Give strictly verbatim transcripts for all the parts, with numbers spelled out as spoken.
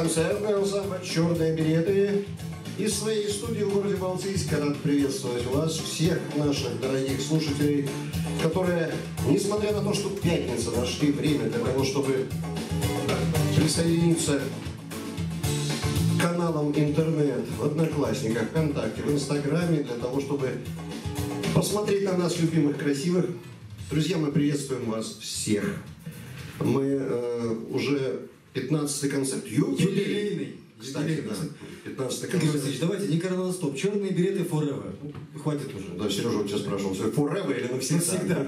концертный ансамбль «Черные береты». Из своей студии в городе Балтийск рад приветствовать вас, всех наших дорогих слушателей, которые, несмотря на то, что пятница, нашли время для того, чтобы присоединиться к каналам интернет, в Одноклассниках, ВКонтакте, в Инстаграме, для того, чтобы посмотреть на нас, любимых, красивых. Друзья, мы приветствуем вас всех. Мы э, уже пятнадцатый концерт. Юбилейный. Кстати, да. пятнадцатый концерт. Игорь Васильевич, давайте не коронавистоп. Черные береты forever. Ну, хватит уже. Да, Сережа вот тебя спрашивал, все forever или навсегда?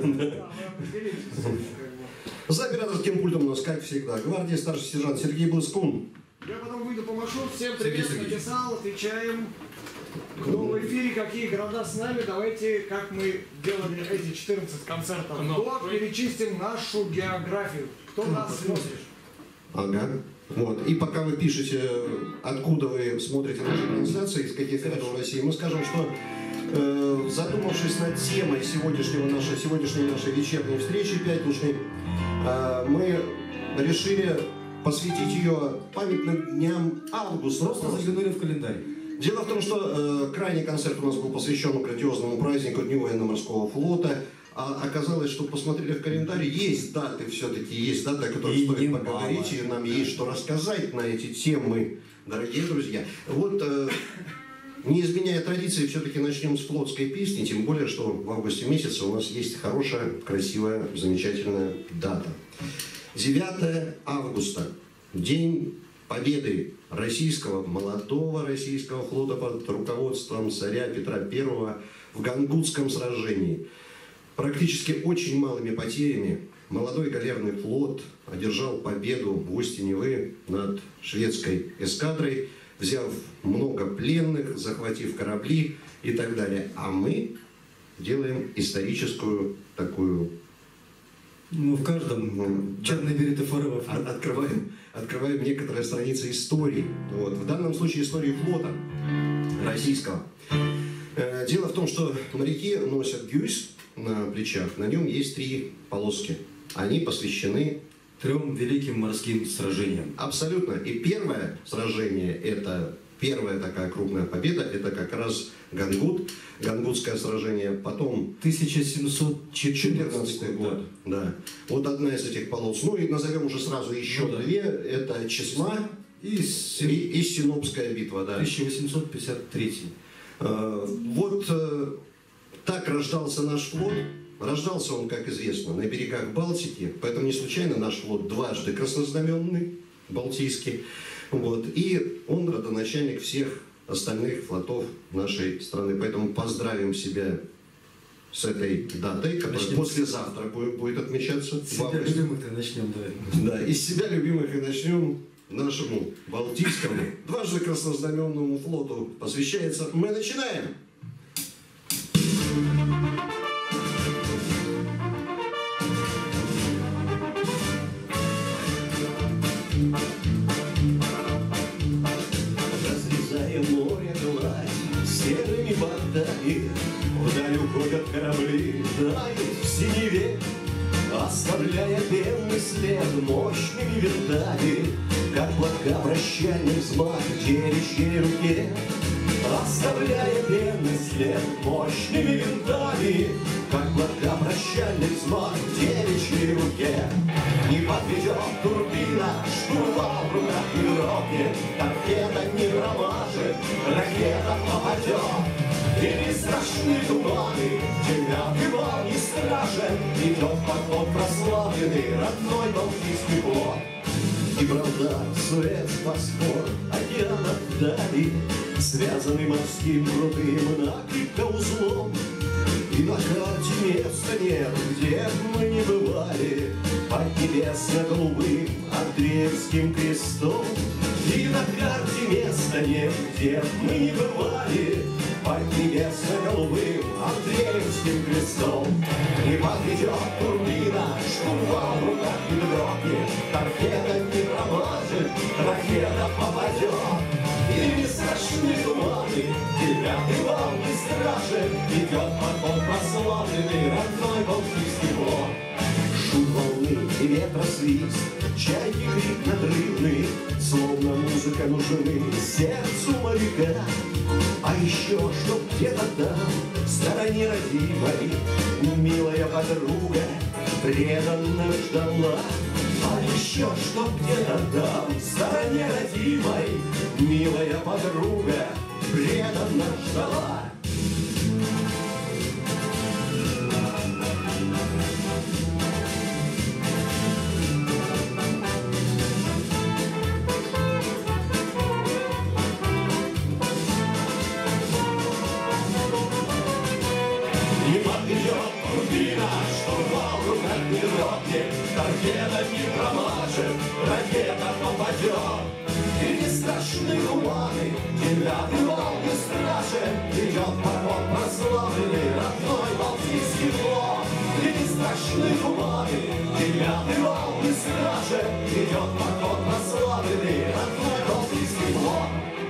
За операторским пультом у нас, как всегда, гвардии старший сержант Сергей Блыскун. Я потом выйду помашу, всем привет, написал, отвечаем. В новом эфире какие города с нами, давайте, как мы делали эти четырнадцать концертов, то перечистим нашу географию. Кто нас смотрит? Ага. Вот. И пока вы пишете, откуда вы смотрите наши трансляции, из каких городов России, мы скажем, что э, задумавшись над темой сегодняшнего нашей, сегодняшней нашей вечерней встречи пятничной, э, мы решили посвятить ее памятным дням августа. Просто заглянули в календарь. Дело в том, что э, крайний концерт у нас был посвящен грандиозному празднику Дню военно-морского флота. А оказалось, что посмотрели в календарь, есть даты все-таки, есть даты, о которых стоит поговорить, и нам есть что рассказать на эти темы, дорогие друзья. Вот, э, не изменяя традиции, все-таки начнем с флотской песни, тем более, что в августе месяце у нас есть хорошая, красивая, замечательная дата. девятое августа, День Победы российского, молодого российского флота под руководством царя Петра Первого в Гангутском сражении. Практически очень малыми потерями молодой галерный флот одержал победу в устье Невы над шведской эскадрой, взяв много пленных, захватив корабли и так далее. А мы делаем историческую такую... Ну, в каждом ну, черные береты forever. Открываем, открываем некоторые страницы истории. Вот. В данном случае истории флота российского. Дело в том, что моряки носят гюйс на плечах, на нем есть три полоски. Они посвящены трем великим морским сражениям. Абсолютно. И первое сражение, это первая такая крупная победа, это как раз Гангут, Гангутское сражение. Потом тысяча семьсот четырнадцатый год. Да. Да. Вот одна из этих полос. Ну и назовем уже сразу еще ну, две. Да. Это Чесма и, и, и Синопская битва. Да. тысяча восемьсот пятьдесят третий. Вот так рождался наш флот. Рождался он, как известно, на берегах Балтики, поэтому не случайно наш флот дважды краснознаменный, балтийский. Вот. И он родоначальник всех остальных флотов нашей страны. Поэтому поздравим себя с этой датой, которая начнем послезавтра будет, будет отмечаться. С себя любимых-то начнем, да. Да, из себя любимых и начнем. Нашему Балтийскому, дважды краснознаменному флоту посвящается. Мы начинаем! Разрезая море гладь серыми бортами, вдаль уходят корабли, тают в синеве, оставляя белый след мощными винтами, как платка прощальный взмах в девичьей руке. Оставляя белый след мощными винтами, как платка прощальный взмах в девичьей руке. Не подведет турбина, штурвал в руках не дрогнет, торпеда не промажет, ракета попадет. И не страшны туманы, девятый вал не страшен, идет поток прославленный, родной Балтийский флот. Гибралтар, Суэц, Босфор, океанов вдали, связанный морским крутым накрепко узлом. И на карте места нет, где мы не бывали, под небесно-голубым Андреевским крестом. И на карте места нет, где мы не бывали, под небесно-голубым Андреевским крестом. Не подведет турбина, штурвал в руках не дрогнет, торпеда не промажет, ракета попадет. И не страшны туманы, девятый вал не страшен, идет потом прославленный родной Балтийский флот. Шум волны и ветра свист, чайки крик надрывный, словно музыка нужны сердцу моряка. А еще, чтоб где-то там, в стороне родимой, милая подруга преданно ждала. А еще, чтоб где-то там, в стороне родимой, милая подруга преданно ждала. Торпеда не промажет, ракета попадет. И не страшны туманы, девятый волны стражи. Идет паром прославленный, родной Балтийский флот. И не страшны туманы, девятый волны стражи. Идет паром прославленный, родной Балтийский флот.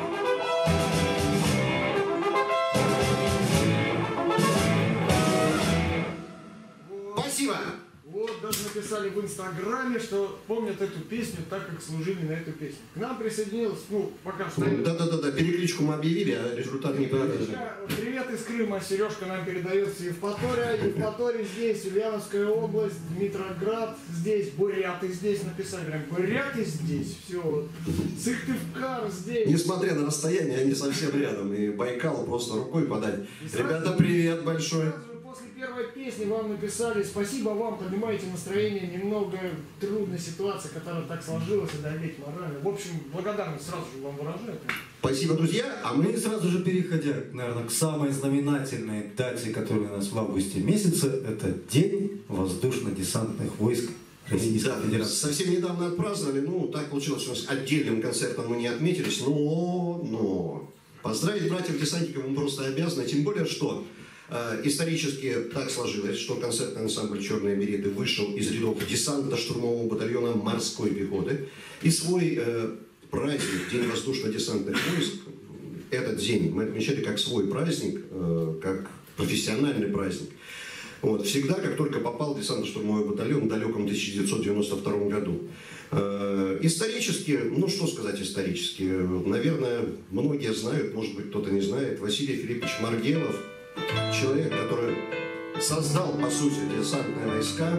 Спасибо! Вот даже написали в Инстаграме, что помнят эту песню так, как служили на эту песню. К нам присоединилась, ну, пока что... Да-да-да, перекличку мы объявили, а результат не показывает. Привет из Крыма, Сережка нам передается Евпатория. Евпатория здесь, Ульяновская область, Дмитроград здесь, буряты здесь написали. Прям буряты здесь, все. Сыктывкар здесь. Несмотря на расстояние, они совсем рядом. И Байкал просто рукой подать. Ребята, привет большой. После первой песни вам написали: спасибо вам, поднимаете настроение, немного трудная ситуация, которая так сложилась, и давить морально. В общем, благодарность сразу же вам выражаю. Спасибо, друзья. А Мы мы сразу же переходя, наверное, к самой знаменательной дате, которая у нас в августе месяце, это День воздушно-десантных войск Российской да, Федерации. совсем недавно отпраздновали. Ну, так получилось, что отдельным концертом мы не отметились, но, но поздравить братьев-десантников мы просто обязаны, тем более, что исторически так сложилось, что концертный ансамбль «Черные береты» вышел из рядов десантно-штурмового батальона морской пехоты. И свой э, праздник, День воздушно-десантных войск, этот день мы отмечали как свой праздник, э, как профессиональный праздник. Вот, всегда, как только попал в десантно-штурмовой батальон в далеком тысяча девятьсот девяносто втором году. Э, исторически, ну что сказать исторически, наверное, многие знают, может быть кто-то не знает, Василий Филиппович Маргелов, человек, который создал, по сути, десантные войска.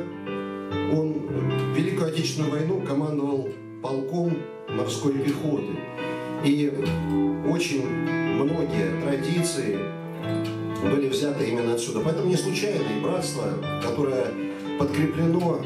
Он в Великую Отечественную войну командовал полком морской пехоты. И очень многие традиции были взяты именно отсюда. Поэтому не случайно и братство, которое подкреплено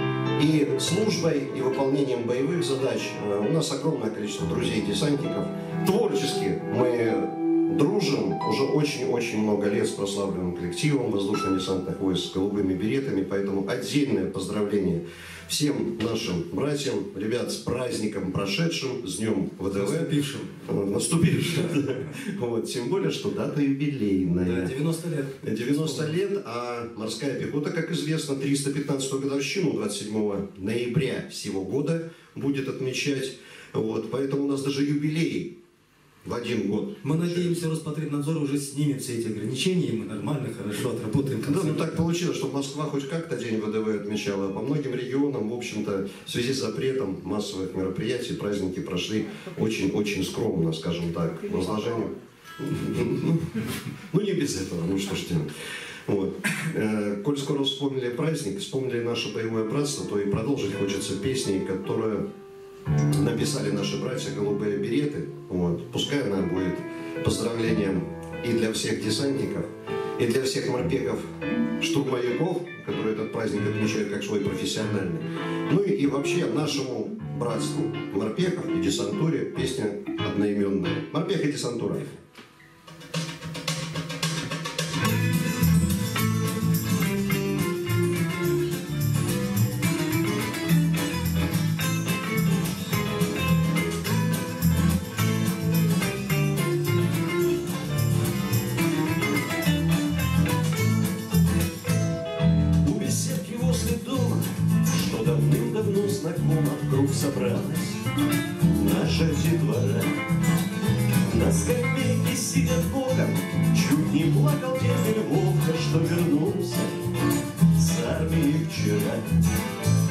и службой, и выполнением боевых задач. У нас огромное количество друзей-десантников. Творчески мы дружим уже очень-очень много лет с прославленным коллективом воздушно-десантных войск с голубыми беретами, поэтому отдельное поздравление всем нашим братьям, ребят, с праздником прошедшим, с днем ВДВ. Наступившим. Наступившим. Вот, тем более, что дата юбилейная. Да, девяносто лет. девяносто лет, а морская пехота, как известно, триста пятнадцатую годовщину двадцать седьмого ноября сего года будет отмечать. Вот, поэтому у нас даже юбилей в один год. Мы надеемся, Роспотребнадзор уже снимет все эти ограничения, и мы нормально, хорошо отработаем концерт. Да, ну так получилось, что Москва хоть как-то день ВДВ отмечала, а по многим регионам, в общем-то, в связи с запретом массовых мероприятий, праздники прошли очень-очень скромно, скажем так, возложением. Ну не без этого, ну что ж делать. Вот. Коль скоро вспомнили праздник, вспомнили наше боевое братство, то и продолжить хочется песней, которая написали наши братья «Голубые береты». Вот. Пускай она будет поздравлением и для всех десантников, и для всех морпехов, штурмовиков, которые этот праздник отмечают как свой профессиональный. Ну и, и вообще нашему братству морпехов и десантуре песня одноименная. Морпех и десантура. Вокруг собралась наша детвора. На скамейке сидят боком, чуть не плакал дед Львовка, что вернулся с армии вчера.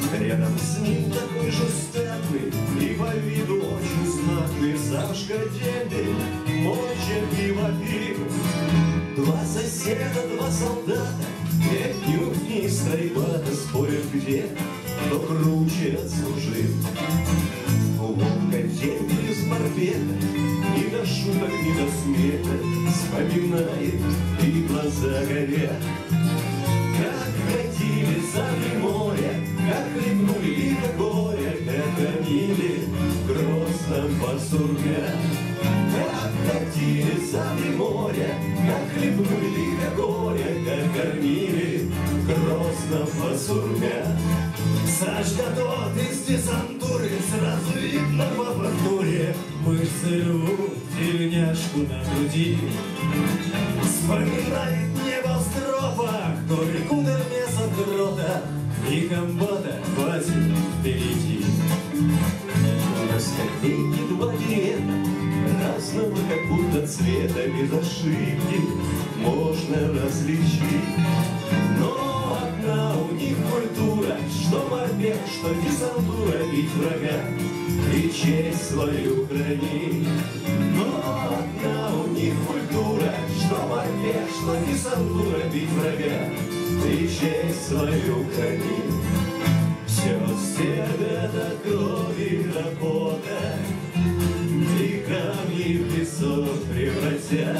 Рядом с ним такой же статный и по виду очень знатный Сашка Дембель, молча пиво пил. Два соседа, два солдата, и отнюдь не стройбата, спорят, где кто круче отслужил. Вовка Дембель из морпеха, ни до шуток, ни до смеха, вспоминает, и глаза горят. Как ходили за море, как хлебнули до горя, как кормили в Грозном пастурня. Как ходили за море, как хлебнули до горя, как кормили в Грозном пастурня. Сашка тот из десантуры, сразу видно по фактуре, мышцы рвут тельняшку на груди. Вспоминает небо в стропах, только куда вместо дрота и комбата хватит впереди. На скамейке два билета, разного как будто цвета, без ошибки можно различить. Но одна у них культура, что морпех, что десантура, бить врага и честь свою хранить. Но одна у них культура, что морпех, что десантура, бить врага и честь свою хранить. Все степь до крови работа, и камни в песок превратят.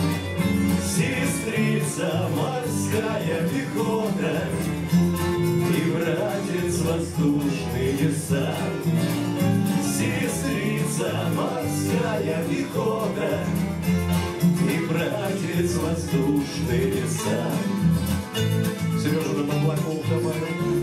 Сестрица морская пехота и братец воздушный десант. Сестрица морская пехота и братец воздушный десант. Сережа на Маблаков добавил.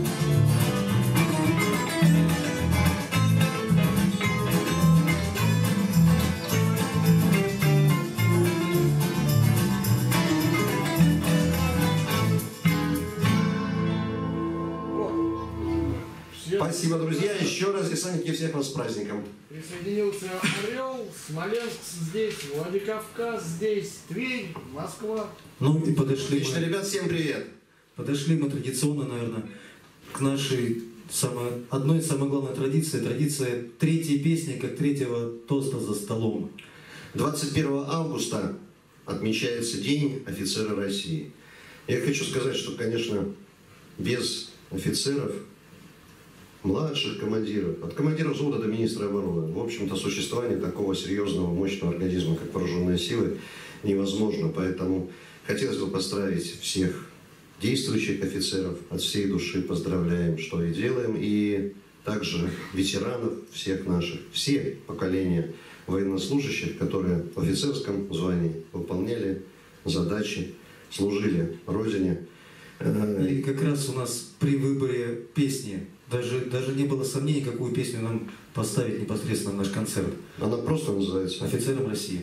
Спасибо, друзья. Еще раз, и Саньки, всех вас с праздником. Присоединился Орел, Смоленск здесь, Владикавказ здесь, Тверь, Москва. Ну и подошли Отлично, мы, ребят, всем привет. подошли мы традиционно, наверное, к нашей самой, одной из самых главных традиций, традиция третьей песни, как третьего тоста за столом. двадцать первого августа отмечается День офицера России. Я хочу сказать, что, конечно, без офицеров, младших командиров, от командира взвода до министра обороны, в общем-то, существование такого серьезного, мощного организма, как вооруженные силы, невозможно. Поэтому хотелось бы поздравить всех действующих офицеров, от всей души поздравляем, что и делаем, и также ветеранов всех наших, все поколения военнослужащих, которые в офицерском звании выполняли задачи, служили Родине. И как раз у нас при выборе песни даже, даже не было сомнений, какую песню нам поставить непосредственно в наш концерт. Она просто называется «Офицерам России».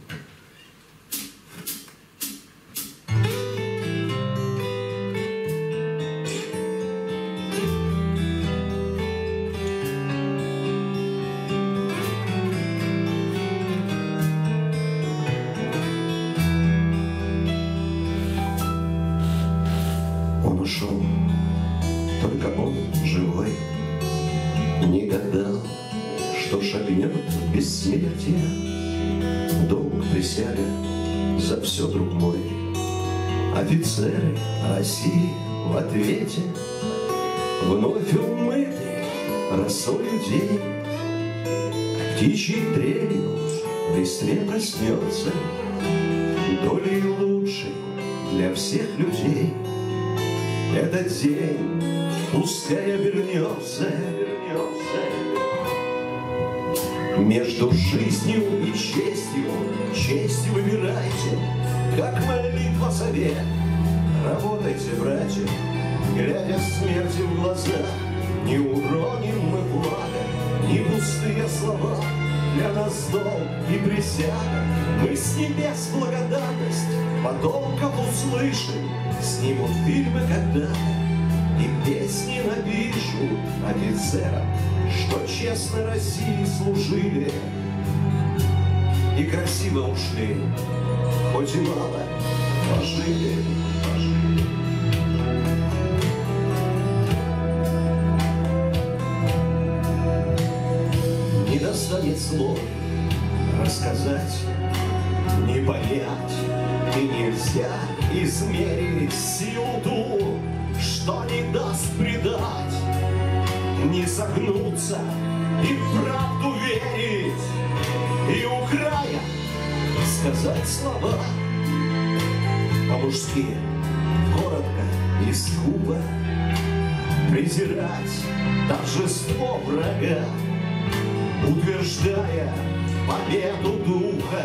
Он ушел, только он живой, не гадал, что шагнет в бессмертие. Долг присяга за все, друг мой. Офицеры России в ответе, вновь умытый росою день, птичьей трелью в листве проснется, долей лучшей для всех людей. Этот день пускай обернется, обернется между жизнью и честью. Честь выбирайте, как молитва совет. Работайте, братья, глядя смерти в глаза. Не уроним мы флага, не пустые слова. Для нас долг и присяга, мы с небес благодарность потомков услышим. Снимут фильмы когда-то и песни напишут офицерам, что честно России служили и красиво ушли, хоть и мало пожили, пожили. зло рассказать, не понять, и нельзя измерить силу ту, что не даст предать, не согнуться и в правду верить, и у края сказать слова по-мужски, коротко и скупо, презирать торжество врага, утверждая победу духа.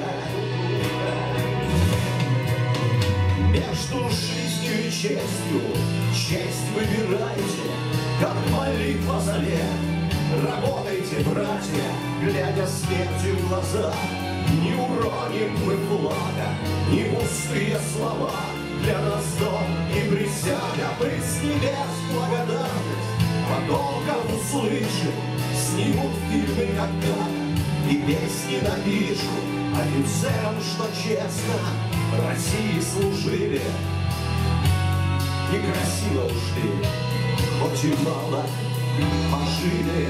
Между жизнью и честью честь выбирайте, как молитва заре. Работайте, братья, глядя смерти в глаза. Не уроним мы флага, не пустые слова. Для нас дом и присяга, мы с небес благодарность. Потомков услышим, снимут фильмы когда-то, и песни напишут офицерам, что честно России служили. Некрасиво ушли, хоть и мало пожили.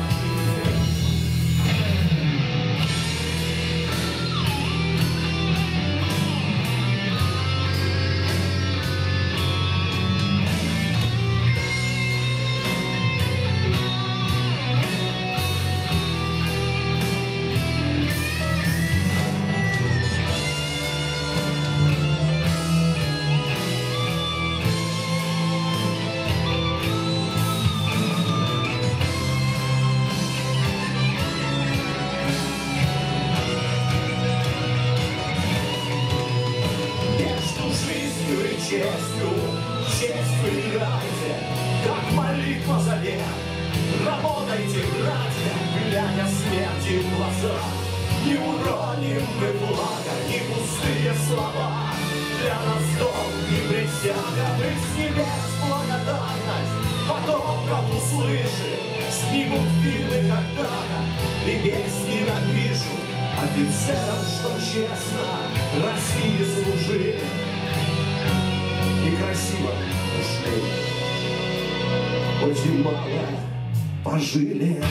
Честью, честь выбирайте, как молитва заре. Работайте, братья, глядя смерти в глаза. Не уроним мы флага, не пустые слова. Для нас дом и присяга, мы с небес благодарность. Потомков услышим, снимут фильмы когда-то, и песни напишут офицерам, что честно России служили. Некрасиво ушли, хоть и мало пожили.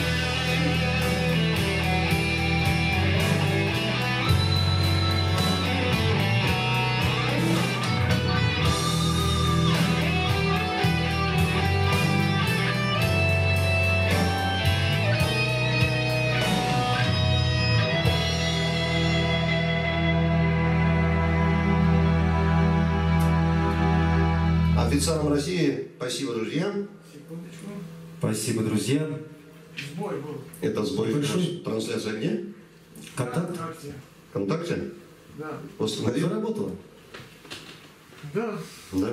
Офицерам России спасибо, друзья. Секундочку. Спасибо, друзья. Сбой был. Это сбой Большой. Трансляция где? Контакт? ВКонтакте. ВКонтакте? Да. Восстанови. Заработало? Да. Да.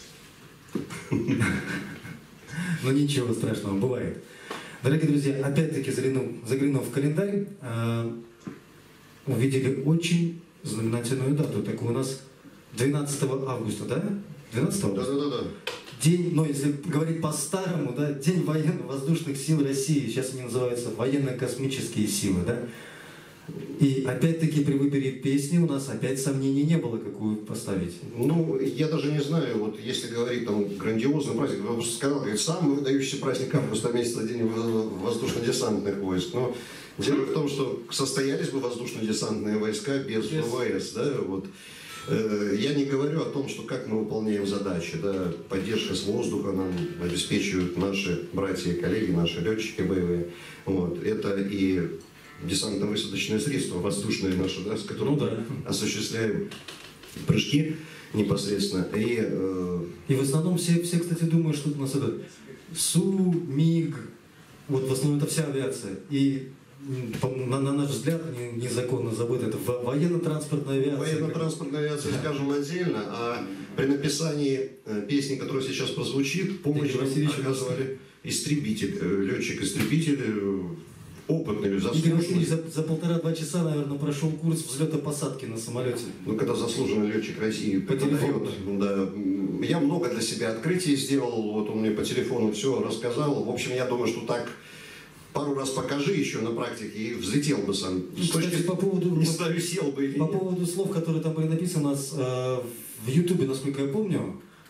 Ну ничего страшного, бывает. Дорогие друзья, опять-таки заглянув, заглянув в календарь, э, увидели очень знаменательную дату. Так у нас двенадцатого августа, да? двенадцатого Да, августа? да, да, да. День, ну если говорить по-старому, да, День военно-воздушных сил России, сейчас они называются военно-космические силы, да. И опять-таки при выборе песни у нас опять сомнений не было, какую поставить. Ну, я даже не знаю, вот если говорить там грандиозный праздник, я просто сказал, говорит, самый выдающийся праздник августа месяца, День воздушно-десантных войск. Но дело в том, что состоялись бы воздушно-десантные войска без ВВС, да, вот. Я не говорю о том, что как мы выполняем задачи, да, поддержка с воздуха нам обеспечивают наши братья и коллеги, наши летчики боевые. Вот. Это и десантно-высадочные средства, воздушные наши, да, с которыми ну, да. осуществляем прыжки непосредственно. И, э... и в основном все, все, кстати, думают, что у нас это СУ, МиГ, вот в основном это вся авиация. И на, на наш взгляд, незаконно забыто, это военно-транспортная авиация. Военно-транспортная авиация, скажем, отдельно, а при написании песни, которая сейчас прозвучит, помощь оказывали истребитель, летчик-истребитель, опытный, заслуженный. Игорь Васильевич за, за полтора-два часа, наверное, прошел курс взлета-посадки на самолете. Ну, когда заслуженный летчик России преподает, да, я много для себя открытий сделал, вот он мне по телефону все рассказал. В общем, я думаю, что так пару раз покажи еще на практике и взлетел бы сам. И, кстати, по поводу, не знаю, сел бы или по нет. поводу слов, которые там были написаны у нас э, в Ютубе, насколько я помню,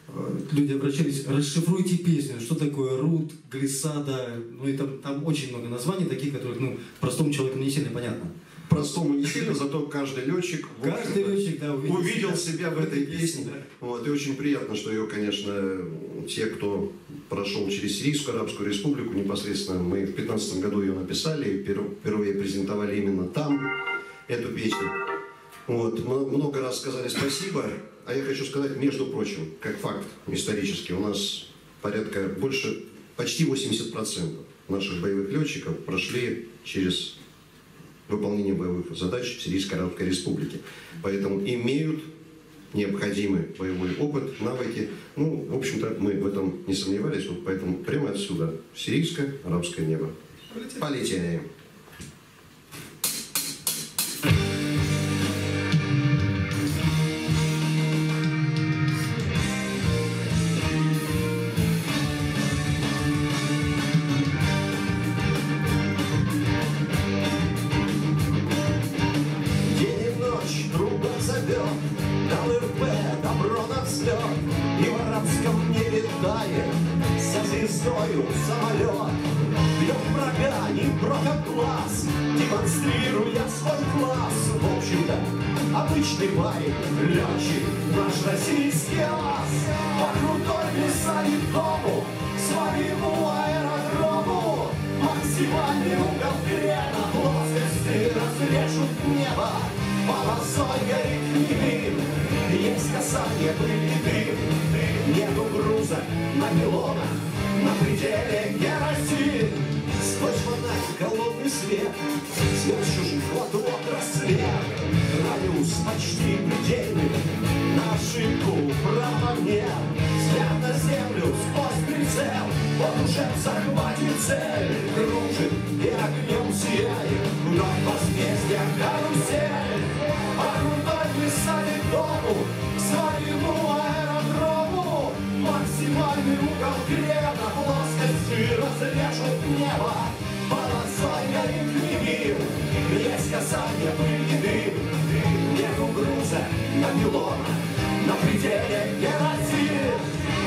люди обращались, расшифруйте песню, что такое рут, глиссада, ну и там, там очень много названий таких, которых, ну, простому человеку не сильно понятно. Простому не сильно, зато каждый летчик, каждый летчик да, увидел, увидел себя в этой песне. Да. Вот, и очень приятно, что ее, конечно, те, кто прошел через Сирийскую Арабскую Республику, непосредственно мы в две тысячи пятнадцатом году ее написали, впервые презентовали именно там эту песню. Вот, много раз сказали спасибо, а я хочу сказать, между прочим, как факт исторический, у нас порядка больше, почти восемьдесят процентов наших боевых летчиков прошли через выполнение боевых задач в Сирийской Арабской Республике. Поэтому имеют необходимый боевой опыт, навыки. Ну, в общем-то, мы в этом не сомневались, вот поэтому прямо отсюда сирийское арабское небо. Полетели. Самолет бьет врага, не против глаз, демонстрируя свой класс. В общем-то, обычный парень, летчик, наш российский ас. По крутой глиссаде дому, своему аэродрому, максимальный угол крена, плоскости разрежут небо, полосой горит небым, есть касание пыли дым, нету груза на пилотах. На пределе керосин, сквозь фонарь холодный свет, свет чужих вот-вот рассвет. Радиус почти предельный, на ошибку права нет. Взгляд на землю сквозь прицел, он уже в захвате цель. Кружит и огнем сияет, вновь возмездие карусель. А крутой глиссаде дому, к своему аэродрому, максимальный угол крена, плоскости разрежут небо, полосой горит мир, есть касание пыли дым, нету груза на пилота, на пределе керосин.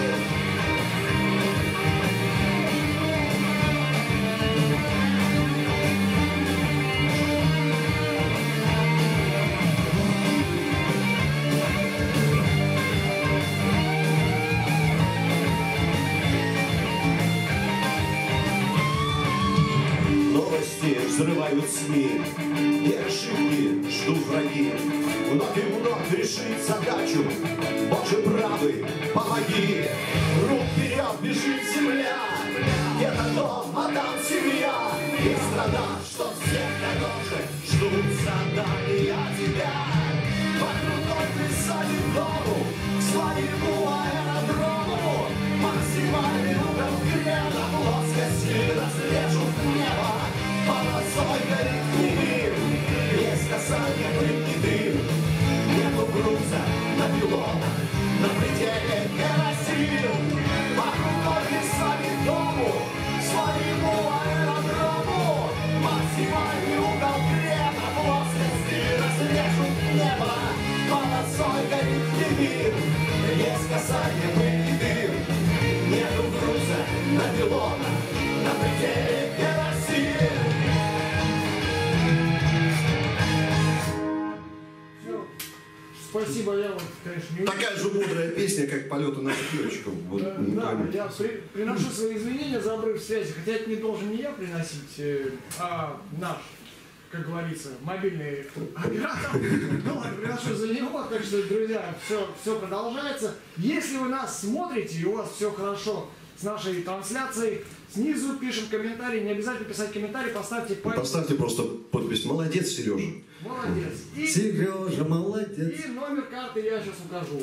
Взрывают СМИ, и ошибки ждут враги. Вновь и вновь решить задачу, Боже правый, помоги. Рук вперед бежит земля, где-то дом, а там семья. И страна, что всех дороже, ждут задания тебя. По крутой глиссаде дому, к своему аэродрому, максимальный угол крена, плоскости разрежут небо. Полосой горит мир, есть касание пыли дым, нету груза на пилотах, на пределе керосин. По крутой глиссаде дому, к своему аэродрому, максимальный угол крена, плоскости разрежут небо. Полосой горит мир, есть касание пыли дым, нету груза на пилотах, на пределе керосин. Спасибо, я вот, конечно, не... Такая же мудрая песня, как полеты наших летчиков. Вот, да, да, я при, приношу свои извинения за обрыв связи, хотя это не должен не я приносить, а наш, как говорится, мобильный оператор. Ну ладно, приношу за него, так что, друзья, все, все продолжается. Если вы нас смотрите и у вас все хорошо с нашей трансляцией, снизу пишем комментарий, не обязательно писать комментарий, поставьте пальцы. Поставьте просто подпись «Молодец, Сережа». Молодец. И, Сережа, молодец. И номер карты я сейчас укажу.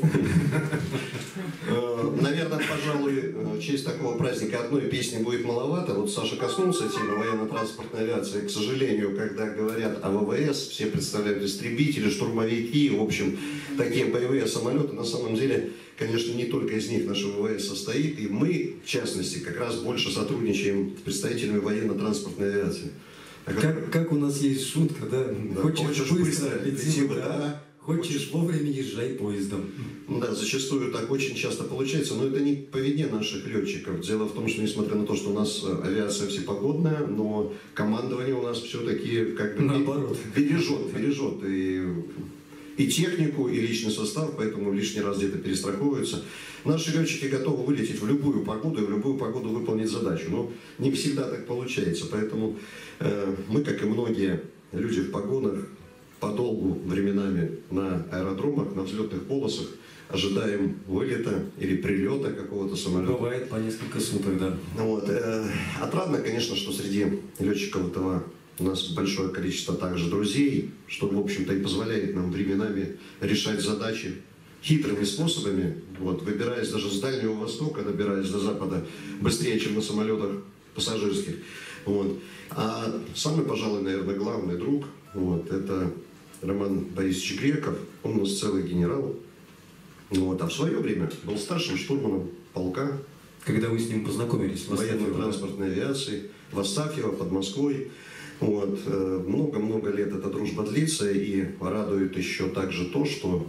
Наверное, пожалуй, в честь такого праздника одной песни будет маловато. Вот Саша коснулся темы военно-транспортной авиации. К сожалению, когда говорят о ВВС, все представляют истребители, штурмовики, в общем, такие боевые самолеты. На самом деле, конечно, не только из них наше ВВС состоит. И мы, в частности, как раз больше сотрудничаем с представителями военно-транспортной авиации. Как, как у нас есть шутка, да? Да, хочешь, хочешь быстро, быстро лети, лети, да. да. Хочешь вовремя, езжай поездом. Да, зачастую так очень часто получается, но это не по вине наших летчиков. Дело в том, что несмотря на то, что у нас авиация всепогодная, но командование у нас все-таки как бы наоборот бережет, бережет и, и технику, и личный состав, поэтому лишний раз где-то перестраховываются. Наши летчики готовы вылететь в любую погоду и в любую погоду выполнить задачу, но не всегда так получается, поэтому э, мы, как и многие люди в погонах, подолгу временами на аэродромах, на взлетных полосах ожидаем вылета или прилета какого-то самолета. Бывает по несколько суток, да. Вот. Отрадно, конечно, что среди летчиков этого у нас большое количество также друзей, что, в общем-то, и позволяет нам временами решать задачи хитрыми способами, вот, выбираясь даже с Дальнего Востока, добираясь до Запада быстрее, чем на самолетах пассажирских. Вот. А самый, пожалуй, наверное, главный друг, вот, это Роман Борисович Греков. Он у нас целый генерал. Вот. А в свое время был старшим штурманом полка. Когда вы с ним познакомились? Военно-транспортной авиации в Астафьево, под Москвой. Вот. Много-много лет эта дружба длится, и радует еще также то, что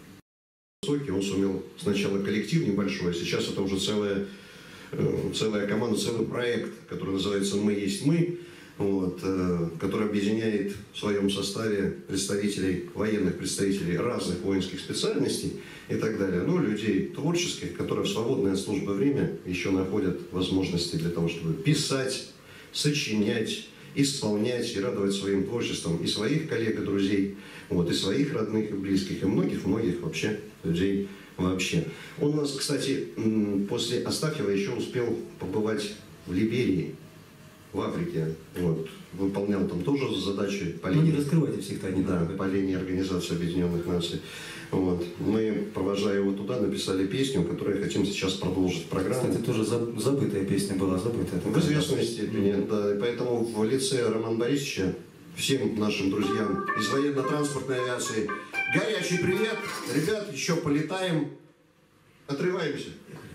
он сумел сначала коллектив небольшой, а сейчас это уже целая, целая команда, целый проект, который называется «Мы есть мы», вот, который объединяет в своем составе представителей, военных представителей разных воинских специальностей и так далее, но людей творческих, которые в свободное от службы время еще находят возможности для того, чтобы писать, сочинять, исполнять и радовать своим творчеством и своих коллег и друзей, вот, и своих родных и близких, и многих-многих вообще людей вообще. Он у нас, кстати, после Астафьева еще успел побывать в Либерии, в Африке. Вот. Выполнял там тоже задачи по линии, ну, не раскрывайте всех тайн, да, по линии Организации Объединенных Наций. Вот. Мы, провожая его туда, написали песню, которую хотим сейчас продолжить программу. Кстати, тоже забытая песня была, забытая. В известной степени, mm-hmm. да. И поэтому в лице Романа Борисовича всем нашим друзьям из военно-транспортной авиации горячий привет. Ребят, еще полетаем. Отрываемся.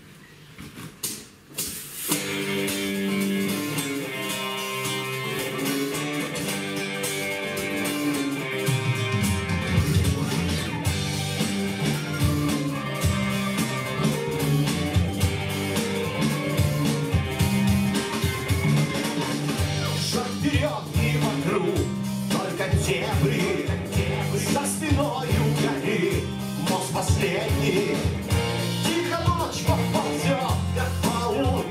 За спиною гори, мост последний. Тихо ночь поползет, как полунь.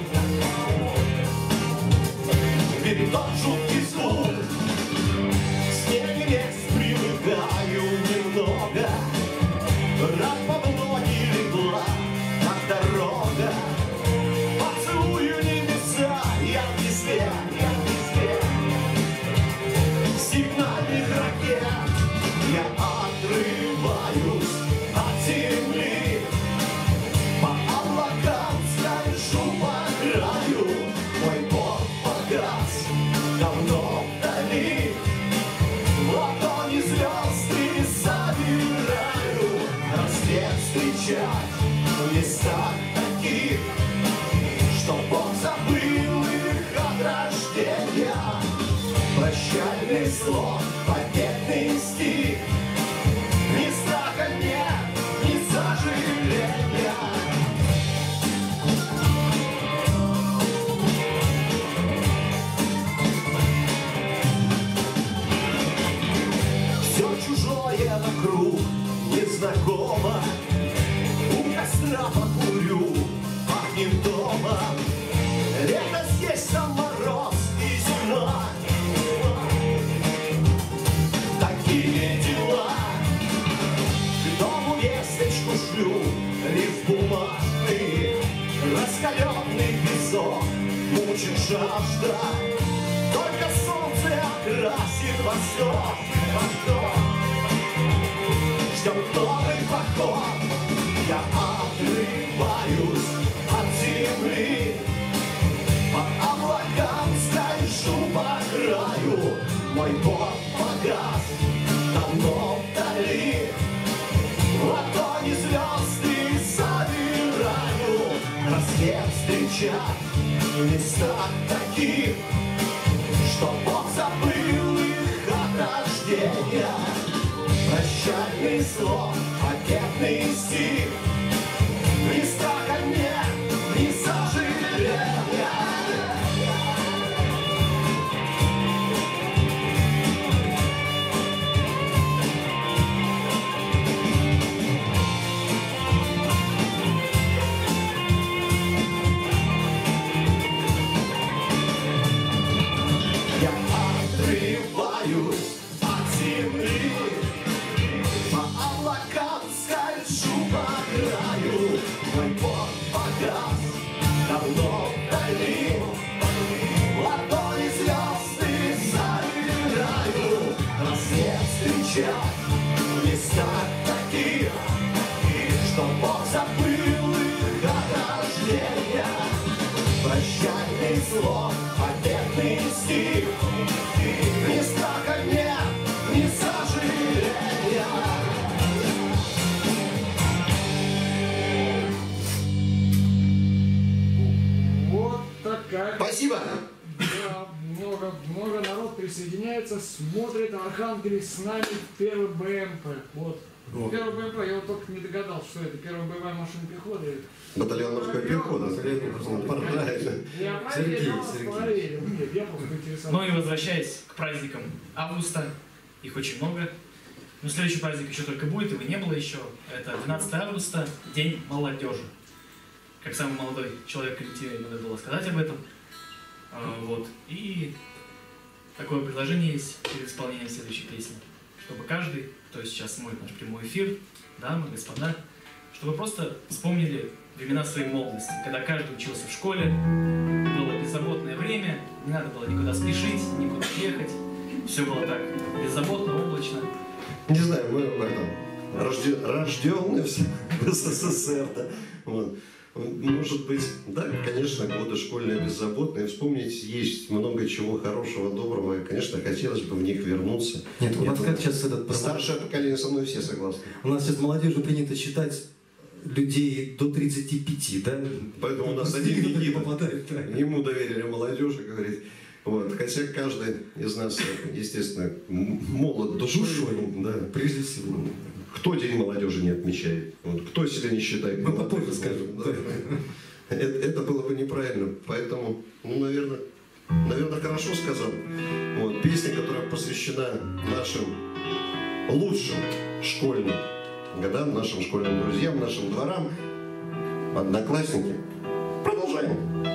Передом жуткий звук. Снег вес привыкаю немного. Рад по многие легла, как дорога. Поцелую небеса, яркий свет, яркий свет сигнальных ракет. Я отрываюсь от земли, по облакам скольжу по краю. Мой порт погас давно вдали, в ладони звезды собираю. Рассвет встречать в местах таких, что Бог забыл их от рождения. Прощальный слов, победный стих, ни страха нет, ни сожаления. Все чужое вокруг незнакомо. У костра покурю, пахнет домом. Лето здесь, там мороз и зима. Такие дела. К дому весточку шлю, лист бумажный. Раскаленный песок мучит жажда. Только солнце окрасит восток, восток. Ждем новый поход. Я отрываюсь от земли, по облакам скольжу по краю. Мой порт погас давно вдали, в ладони звезды собираю. Рассвет встречать в местах таких, что Бог забыл их от рождения. Прощай. Прощальный слог, ответный стих. Ни страха нет, ни сожаления. Я отрываюсь от земли, по облакам скольжу по краю. Мой пот погас давно вдали, ладони звезды собираю. Рассвет встречать в местах таких, что Бог забыл их от рождения. Прощальный слог, ответный стих. Ни страха нет, ни сожаления. Вот такая. Спасибо. Да, много, много народ присоединяется, смотрит. Архангель с нами в первый БМП. Вот. Вот. Первый БМП, я вот только не догадался, что это первая боевая машина пехоты. Батальон морской пехоты. Правильно. Я правильно Сергей, я вас Сергей. проверил. Нет, я просто интересовался. Ну и возвращаясь к праздникам августа, их очень много. Но следующий праздник еще только будет, его не было еще. Это двенадцатое августа, День молодежи. Как самый молодой человек в коллективе, надо было сказать об этом. А, вот. И такое предложение есть перед исполнением следующей песни. Чтобы каждый, кто сейчас смотрит наш прямой эфир, дамы, господа, чтобы просто вспомнили времена своей молодости, когда каждый учился в школе, было беззаботное время, не надо было никуда спешить, никуда ехать, все было так беззаботно, облачно. Не знаю, мы это, рожде, рожденные все в СССР, да. Вот. Может быть, да, конечно, годы школьные беззаботные. Вспомнить есть много чего хорошего, доброго. И, конечно, хотелось бы в них вернуться. Нет, у нас Это- как сейчас этот... Старшее поколение со мной все согласны. У нас сейчас молодежи принято считать людей до тридцати пяти, да? Поэтому у нас Никто один не Никита, попадает, да. ему доверили молодежи, говорит. Вот. Хотя каждый из нас, естественно, м- молод душой. Душой, Да. прежде всего. Кто День молодежи не отмечает? Вот. Кто себя не считает Мы молодым? попозже скажем. Да. Это, это было бы неправильно. Поэтому, ну, наверное, наверное, хорошо сказал. Вот. Песня, которая посвящена нашим лучшим школьным годам, нашим школьным друзьям, нашим дворам, одноклассники. Продолжаем.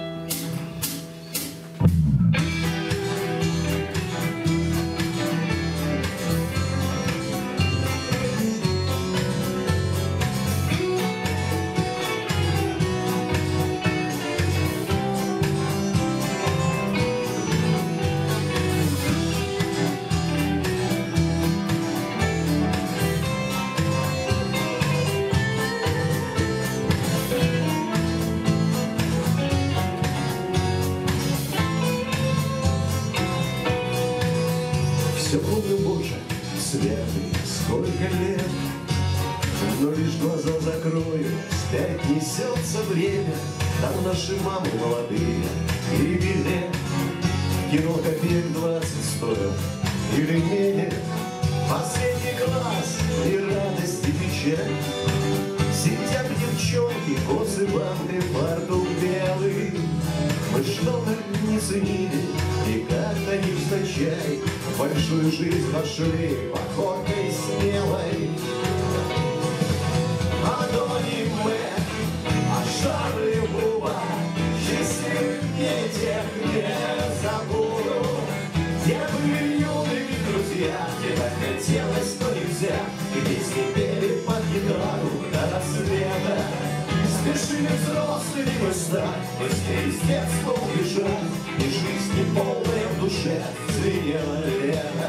Все помню, Боже, светлый, сколько лет, но лишь глаза закрою, вспять несется время. Там наши мамы молодые и билет, кино копеек двадцать стоил или менее. Последний класс и радость и печаль. Сидят девчонки, косы, банты, фартук белый. Мы что-то не ценили и как-то невзначай в большую жизнь вошли походкой смелой. Адони мы, а Шарль Буба, счастливых дней тех не забуду. Где были юные друзья, где так хотелось, но нельзя, и песни пели под гитару до рассвета. Спешили взрослыми мы стать, быстрее из детства убежать, и жизнь не полная в душе звенела лето.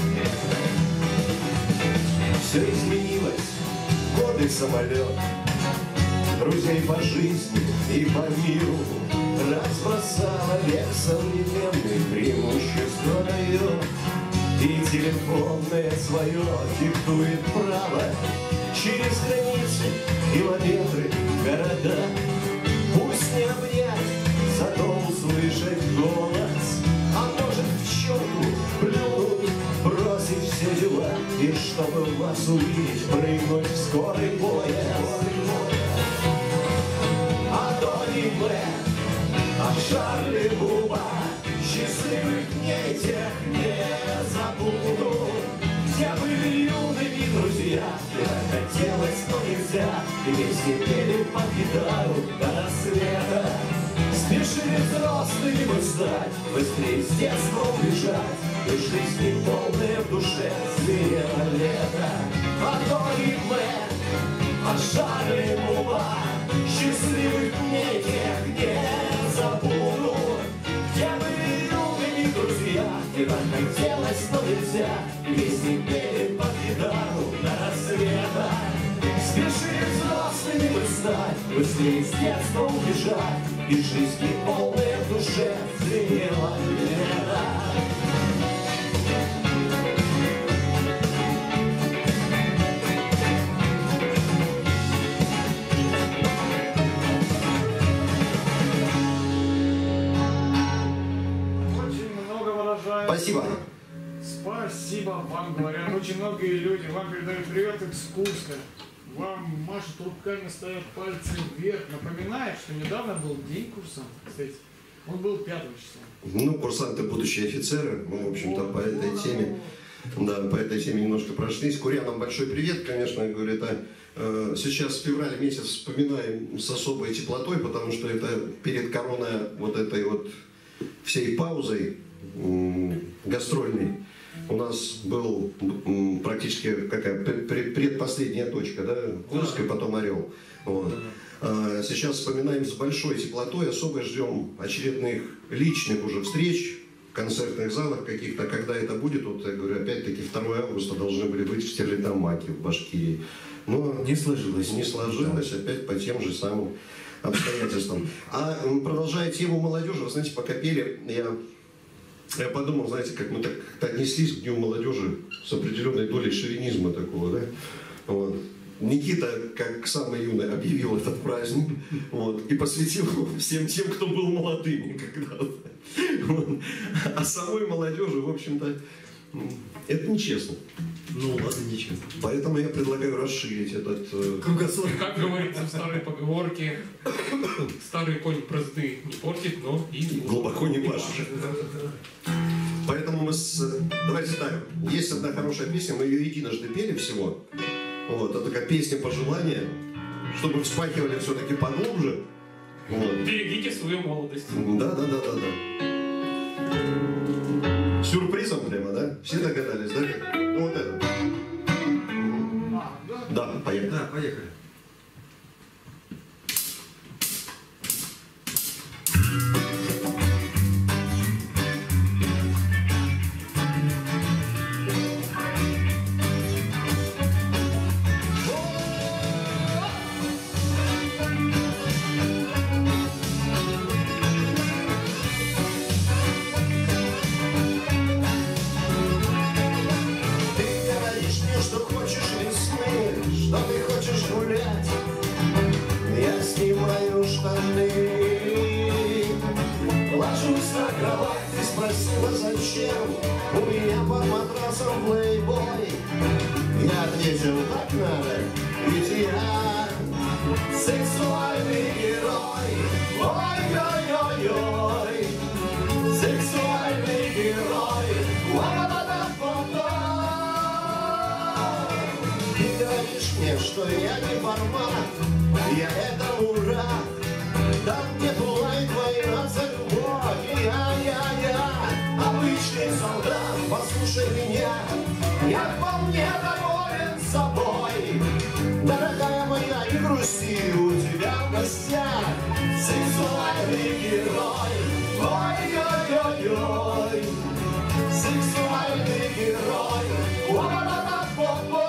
Все изменилось, годы самолет, друзей по жизни и по миру разбросала век современный, преимущество дает. И телефонное свое диктует право через границы, километры, города. Пусть не обнять, зато услышать голос, а может к черту плюнуть, бросить все дела, и чтобы в вас увидеть, прыгнуть в скорый поезд. А Тони Блэр, а Шарли Буба, счастливых дней тех не забуду. Где были юными друзья, когда хотелось, но нельзя, и вместе пели под гитару до рассвета. Спешили взрослыми мы стать, быстрее с детства убежать, и жизни полные в душе звенело лето. А Тони Блэр, а Шарли Буба, счастливых дней тех не забуду. Где были юными друзья, когда хотелось, но нельзя, вместе пели под гитару до рассвета. Спешили взрослыми мы стать, быстрее с детства убежать, и жизни полные в душе звенело лето. Спасибо. Спасибо вам, говорят очень многие люди. Вам передают привет экскурсия. Вам машут руками, ставят пальцы вверх. Напоминает, что недавно был день курсанта. Кстати, он был пятого числа. Ну, курсанты будущие офицеры. Мы, в общем-то, по этой теме, да, по этой теме немножко прошлись. Курянам большой привет, конечно, я говорю, это э, сейчас февраль месяц вспоминаем с особой теплотой, потому что это перед короной вот этой вот всей паузой гастрольный у нас был практически какая предпоследняя точка, да, Курск и потом Орел. Вот. А сейчас вспоминаем с большой теплотой, особо ждем очередных личных уже встреч в концертных залах каких-то, когда это будет. Вот я говорю, опять-таки второго августа должны были быть в Стерлитамаке, в Башкирии. Но не сложилось. Не сложилось, да. Опять по тем же самым обстоятельствам. А продолжая тему молодежи, вы знаете, пока пели, я Я подумал, знаете, как мы так отнеслись к Дню молодежи с определенной долей шовинизма такого, да? Вот. Никита, как самый юный, объявил этот праздник, вот, и посвятил его всем тем, кто был молодыми когда-то. Вот. А самой молодежи, в общем-то, это нечестно. Ну ладно, нечестно. Поэтому я предлагаю расширить этот э... кругосвет. Как говорится в старой поговорке, старый конь бразды не портит, но и глубоко не пашет. Поэтому мы с... Давайте так, есть одна хорошая песня, мы ее единожды пели всего. Вот, это такая песня пожелания, чтобы вспахивали все-таки поглубже. Вот. Берегите свою молодость. Да, да, да, да, да. Сюрпризом прямо, да? Все догадались, да? Ну, вот это. Да, поехали. Да, поехали. Что я не формат, я этому рад. Там, где пылает война за любовь, я, я, я, обычный солдат, послушай меня, я вполне доволен собой. Дорогая моя, не грусти, у тебя в гостях сексуальный герой. Ой-ой-ой-ой, сексуальный герой. Ла-ла-ла-ла-ла-ла.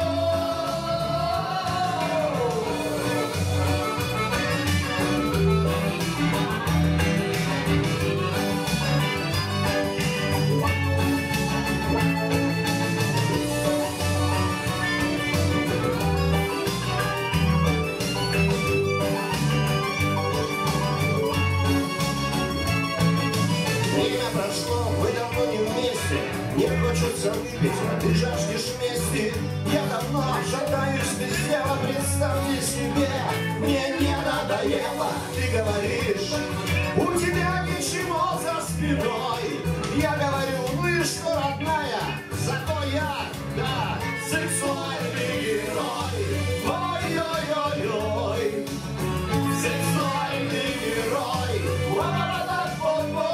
Не Мне хочется выпить, а ты жаждешь мести. Я давно шатаюсь без дела, представьте себе. Мне не надоело, ты говоришь, у тебя ничего за спиной. Я говорю, ну и что, родная, зато я, да, сексуальный герой. Ой-ой-ой-ой, сексуальный герой. Ла-ла-ла-ла-ла-ла.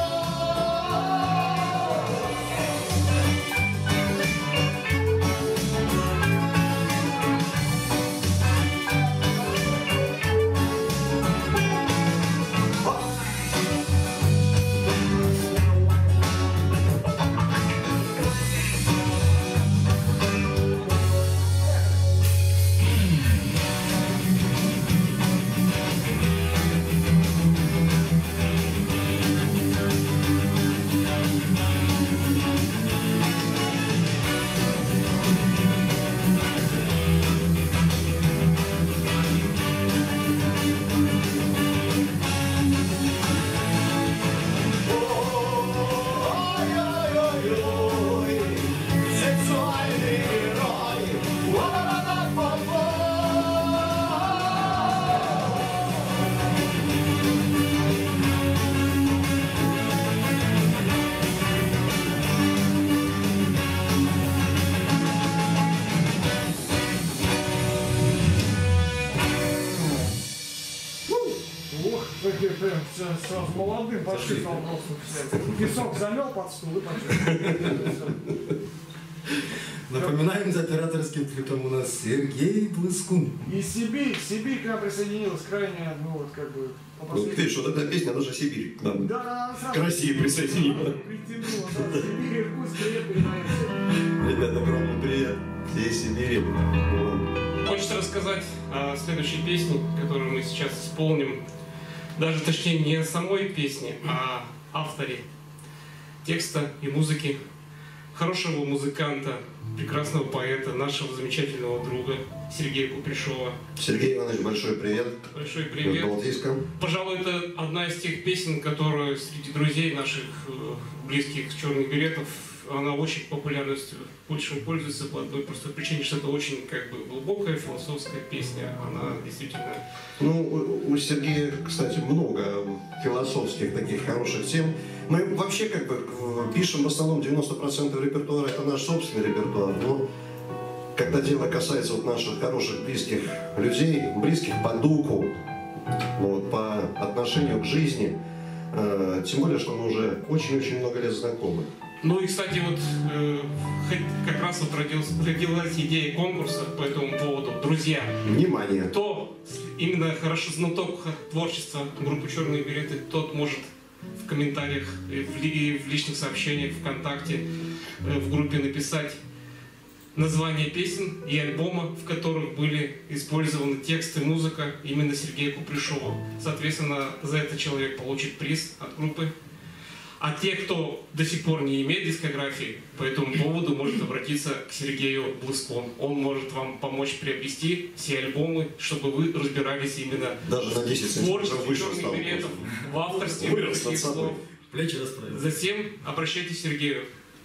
Сразу молодым пошли по вопросу. Песок замел под стул и пошли. Напоминаем, за операторским пультом у нас Сергей Блыскун. И Сибирь, Сибирь к нам присоединилась крайне, ну вот как бы... Ну, ты что, тогда песня, она же Сибирь к нам. Да, да, к России присоединила. Притянула, да, Сибирь, Иркутск, привет, передаем. Ребята, огромный привет всей Сибири. Хочется рассказать о следующей песне, которую мы сейчас исполним. Даже, точнее, не о самой песне, а о авторе текста и музыки, хорошего музыканта, прекрасного поэта, нашего замечательного друга Сергея Купришова. Сергей Иванович, большой привет. Большой привет. Пожалуй, это одна из тех песен, которая среди друзей наших близких черных беретов, она очень популярностью больше пользуется по одной простой причине, что это очень как бы глубокая философская песня. Она действительно... Ну, у Сергея, кстати, много философских таких хороших тем. Мы вообще как бы пишем в основном девяносто процентов репертуара, это наш собственный репертуар, но когда дело касается вот наших хороших близких людей, близких по духу, вот, по отношению к жизни, э, тем более, что мы уже очень-очень много лет знакомы. Ну и, кстати, вот э, как раз вот родилась, родилась идея конкурса по этому поводу. Друзья, внимание! Кто именно хорошо знаток творчества группы «Черные береты», тот может в комментариях и в, и в личных сообщениях ВКонтакте э, в группе написать название песен и альбома, в которых были использованы тексты и музыка именно Сергея Купришова. Соответственно, за это человек получит приз от группы. А те, кто до сих пор не имеет дискографии, по этому поводу может обратиться к Сергею Блыскун. Он может вам помочь приобрести все альбомы, чтобы вы разбирались именно даже на десять в творчестве «Черных беретов», в авторстве таких слов. Плечи расправили. Затем обращайтесь к Сергею.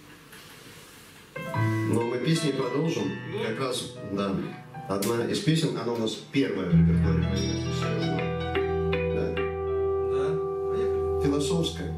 Но мы песни продолжим. Ну, как раз, да, одна из песен, она у нас первая в репертуаре. Да? Да. Философская.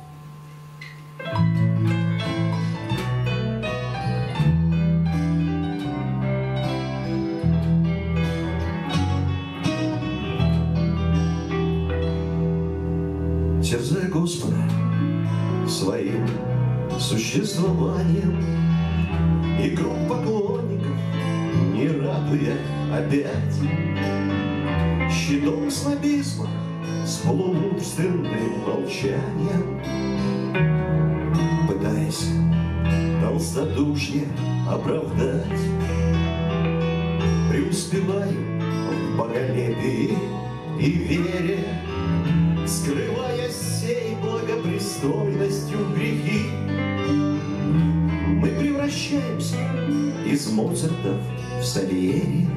Терзай Господа своим существованием и круг поклонников не радуя опять щитом снобизма с полуумственным молчанием, пытаясь толстодушие оправдать, преуспеваю в боголепии и вере, скрывая сей благопристойностью грехи. Мы превращаемся из Моцартов в Сальери,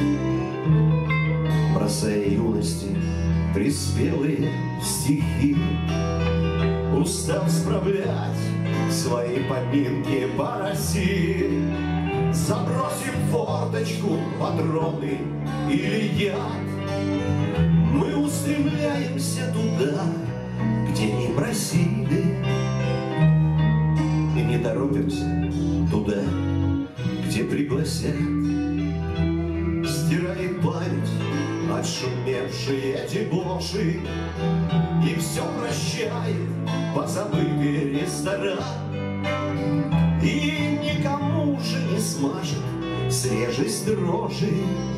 бросая юности приспелые стихи, устав справлять свои поминки по России. Забросим форточку, патроны или яд, мы устремляемся туда, где не просили, и не торопимся туда, где пригласят. Стирает память отшумевшие дебоши и все прощает позабытый ресторан. И никому же не смажет свежесть дрожи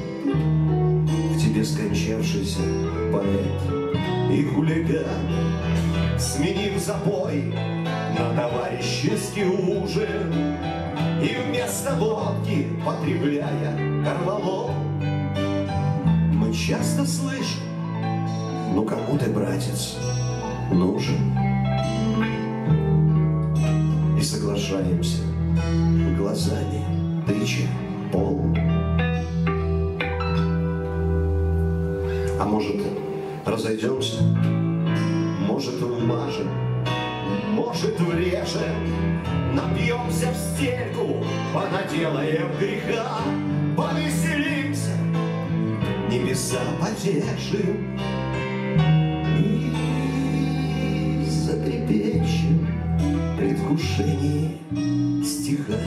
в тебе скончавшийся поэт и хулиган, сменив запой на товарищеский ужин и вместо водки потребляя корвалол. Мы часто слышим: ну кому ты, братец, нужен? И соглашаемся глазами, тыча пол. А может, разойдемся, может, вмажем, может, врежем, напьемся в стельку, понаделаем греха, повеселимся, небеса подержим и затрепещем в предвкушении стиха.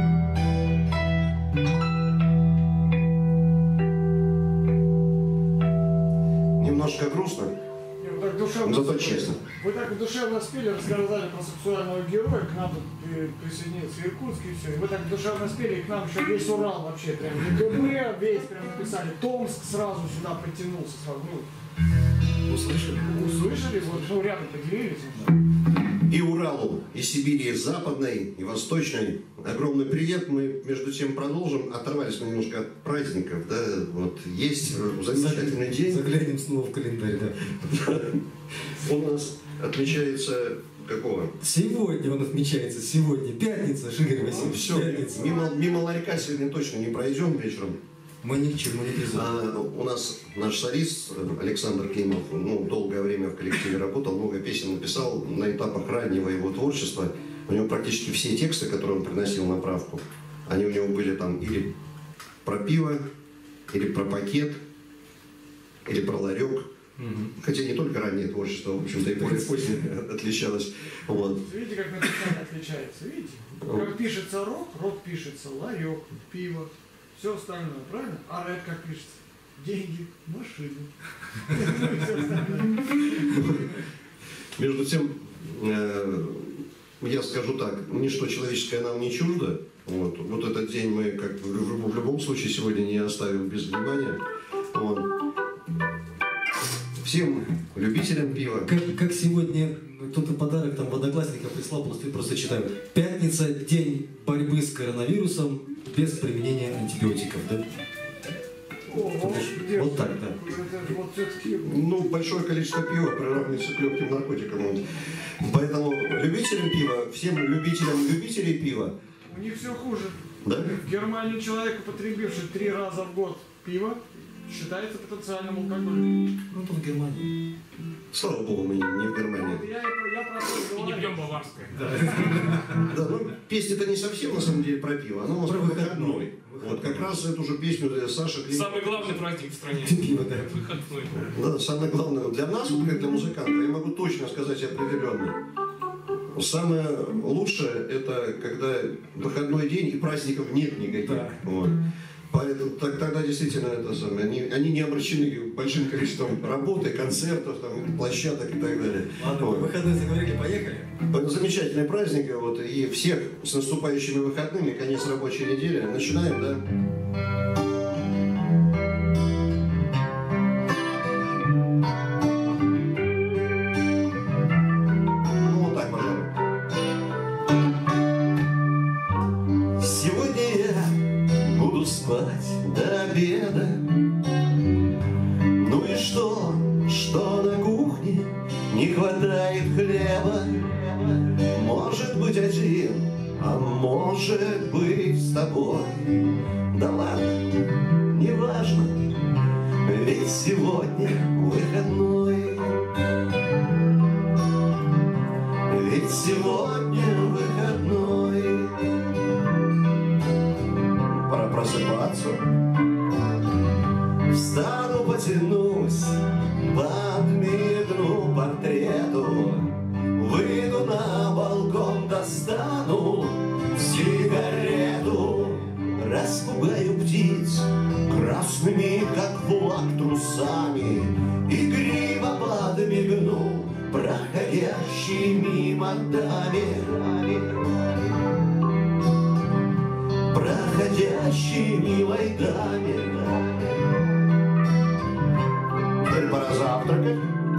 Немножко грустно, так душевно, зато честно. Вы так душевно спели, рассказали про сексуального героя, к нам тут присоединился Иркутский, и все. И вы так душевно спели, и к нам еще весь Урал вообще прям ЕГБ, весь прям написали, Томск сразу сюда притянулся, сразу. Ну, услышали? Услышали, вот, ну, рядом поделились. И Уралу, и Сибири, и Западной, и Восточной огромный привет. Мы, между тем, продолжим. Оторвались мы немножко от праздников, да, вот, есть замечательный день. Заглянем снова в календарь, да. У нас отмечается какого? Сегодня он отмечается, сегодня, пятница, Игорь Васильевич, Все, пятница. мимо, мимо ларька сегодня точно не пройдем вечером. Мы ни к чему не призываем. А, у нас наш солист Александр Климов, ну, долгое время в коллективе работал, много песен написал на этапах раннего его творчества. У него практически все тексты, которые он приносил на правку, они у него были там или про пиво, или про пакет, или про ларек. Угу. Хотя не только раннее творчество, в общем-то, и позднее отличалось. Вот. Видите, как написание отличается? Видите? Как пишется рок, рок пишется ларек, пиво. Все остальное, правильно? А рэп как пишется? Деньги, машины. Между тем, я скажу так, ничто человеческое нам не чуждо. Вот, вот этот день мы, как в любом случае, сегодня не оставим без внимания. Вот. Всем любителям пива. Как, как сегодня кто-то подарок там в Одноклассниках прислал, просто, просто читаю. Пятница, день борьбы с коронавирусом без применения антибиотиков, да? О, вот, вот так, да. Это, вот ну, большое количество пива приравнивается к легким наркотикам. Вот. Поэтому любителям пива, всем любителям любителей пива. У них все хуже. Да? В Германии человек, употребивший три раза в год пиво, считается потенциальным алкоголем. Ну, тут в Германии. Слава богу, мы не, не в Германии. Я, я про то и не пьем баварское. Да, да, ну, песня-то не совсем, на самом деле, про пиво. Она у нас про выходной. Вот, как раз эту же песню Саша Климов. Самый главный праздник в стране. Пиво, да. Выходной. Да, самое главное. Для нас, вот, как для музыканта, я могу точно сказать определенно. Самое лучшее, это когда выходной день и праздников нет никаких. Да. Вот. Поэтому так, тогда действительно это самое, они, они не омрачены большим количеством работы, концертов, там, площадок и так далее. Ладно, вот. Выходные заговорили, поехали. Это замечательный праздник, вот, и всех с наступающими выходными, конец рабочей недели. Начинаем, да? Ну, вот так, пожалуй. Сегодня я буду спать до обеда. Ну и что, что на кухне не хватает хлеба? Может быть один, а может быть с тобой. Да ладно, не важно, ведь сегодня выходной. Ведь сегодня выходной. трусами, игриво подмигнул проходящей мимо даме, проходящей милой даме. Теперь пора завтракать.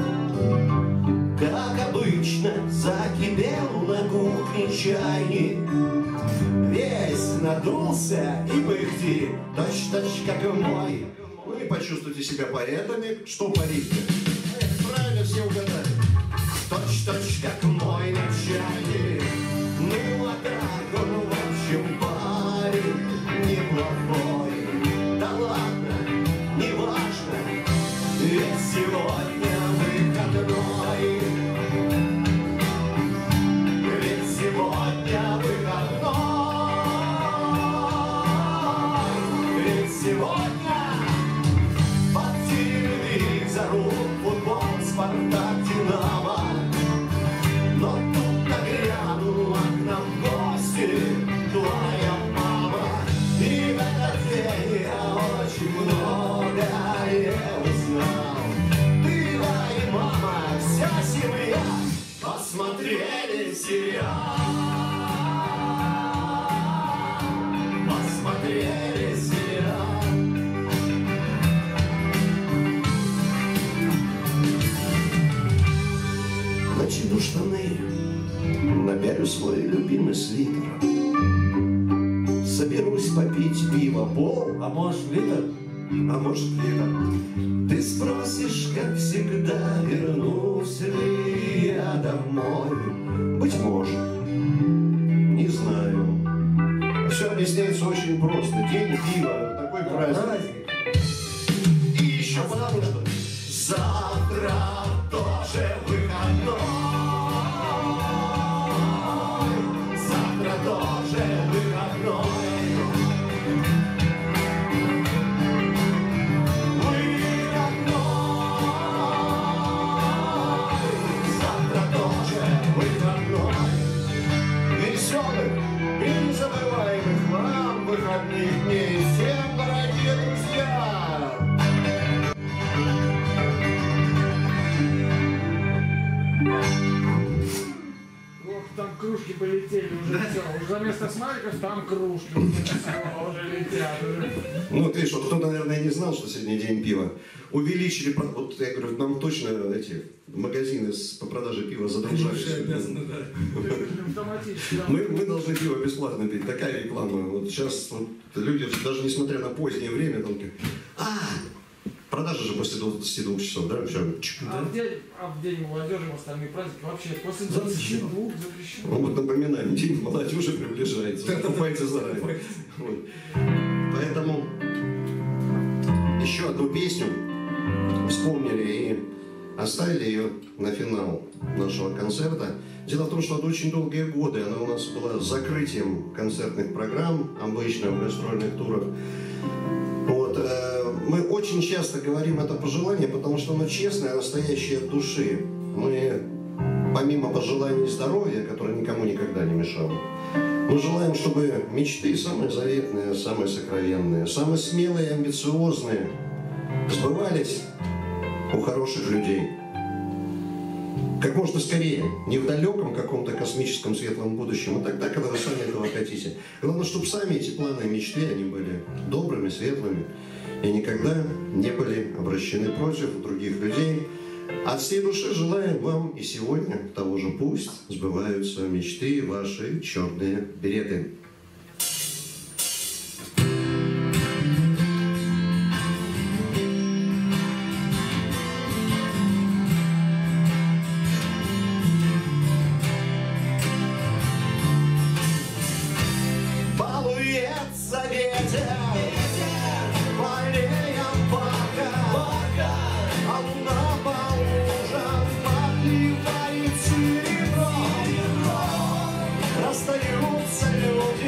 Как обычно, закипел на кухне чайник, весь надулся и пыхтит, точь-точь как мой. Ну и почувствуйте себя порядками, что парите. Правильно все угадали. Точь-точь как мой начальник. Ну а так он в общем парень неплохой. Да ладно, не важно, ведь сегодня выходной. Ведь сегодня выходной. Ведь сегодня по телевизору футбол, Спартак, Динамо. Но тут нагрянула к нам в гости твоя мама. И в этот день я очень многое узнал. Ты, твоя мама, вся семья посмотрели сериал. Посмотрели сериал. Натяну штаны, напялю свой любимый свитер, соберусь попить пиво пол, А может, литр? а может литр. Ты спросишь, как всегда, вернусь ли я домой. Быть может, не знаю. Все объясняется очень просто. День пива, такой праздник. И еще потому что завтра тоже выходной. Завтра тоже выходной. И незабываемых вам выходных дней. Всем, дорогие друзья! Ох, там кружки полетели уже, все. Уже вместо смайликов там кружки уже летят. Ну, вот видишь, вот кто-то, наверное, не знал, что сегодня день пива. Увеличили, вот я говорю, нам точно эти магазины с, по продаже пива загружались. Мы, мы должны пиво бесплатно пить. Такая реклама. Вот сейчас вот, люди, даже несмотря на позднее время, там, а, продажа же после двадцати двух часов, да? Все. А в день, а в день молодежи, в остальные праздники вообще после двадцати двух запрещено. Ну, вот напоминаем, день молодежи приближается. Покупайте заранее. Вот. Поэтому еще одну песню вспомнили и оставили ее на финал нашего концерта. Дело в том, что это очень долгие годы она у нас была закрытием концертных программ, обычно в гастрольных турах. Вот, э, мы очень часто говорим это пожелание, потому что оно честное, настоящее от души. Мы, помимо пожеланий здоровья, которое никому никогда не мешало, мы желаем, чтобы мечты самые заветные, самые сокровенные, самые смелые и амбициозные сбывались у хороших людей. Как можно скорее, не в далеком каком-то космическом светлом будущем, а тогда, когда вы сами этого хотите. Главное, чтобы сами эти планы и мечты, они были добрыми, светлыми и никогда не были обращены против других людей. От всей души желаем вам и сегодня того же, пусть сбываются мечты ваши, черные береты. Расстаются люди.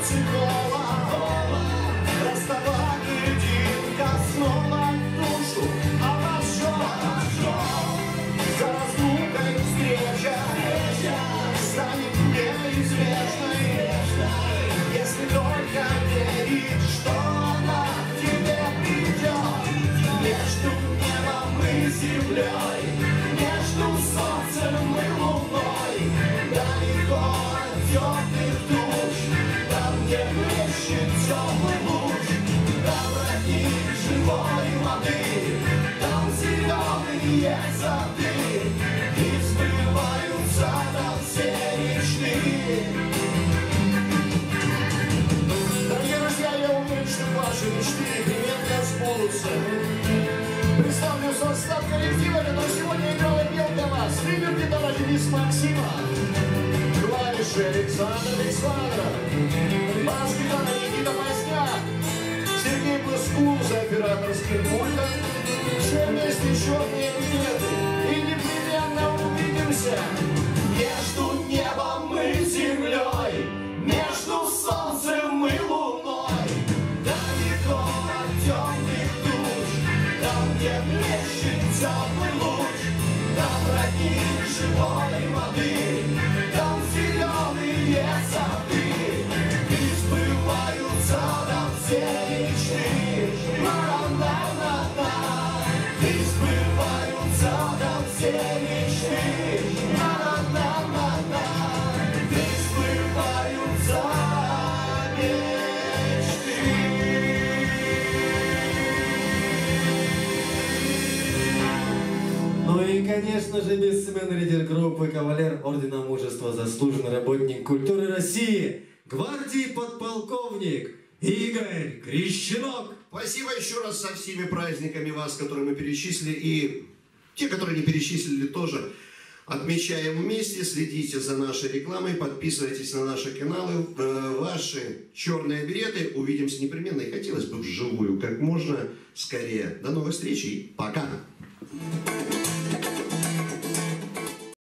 психолога, расставание динка снова душу обожжет. За разлукой встреча станет неизбежной, если только верить, что она к тебе придет. Между небом и землей, между солнцем и луной, далеко от теплых душ, там, где блещет теплый луч, там родник живой воды, там зеленые сады, и сбываются там все мечты. Дорогие друзья, я уверен, что ваши мечты непременно сбудутся. Представлю состав коллектива, который сегодня играл и пел для вас. Лидер гитара Денис Максима, клавиши Александр Александров, бас-гитара Никита Поздняк, Сергей Плескун за операторским пультом. Все вместе черные билеты, и непременно увидимся между небом и землей, между солнцем и луной, далеко от темных душ, там, где блещет теплый луч, там родник живой воды, там зеленые сады, и сбываются там все мечты. На-на-на-на, и сбываются там все мечты. На-на-на-на, и сбываются мечты. Ну и, конечно же, бессменный лидер группы «Кавалер» Ордена Мужества, заслуженный работник культуры России, гвардии подполковник Игорь Крещенок. Спасибо еще раз со всеми праздниками вас, которые мы перечислили, и те, которые не перечислили, тоже отмечаем вместе. Следите за нашей рекламой, подписывайтесь на наши каналы, ваши черные береты. Увидимся непременно, и хотелось бы вживую как можно скорее. До новых встреч и пока!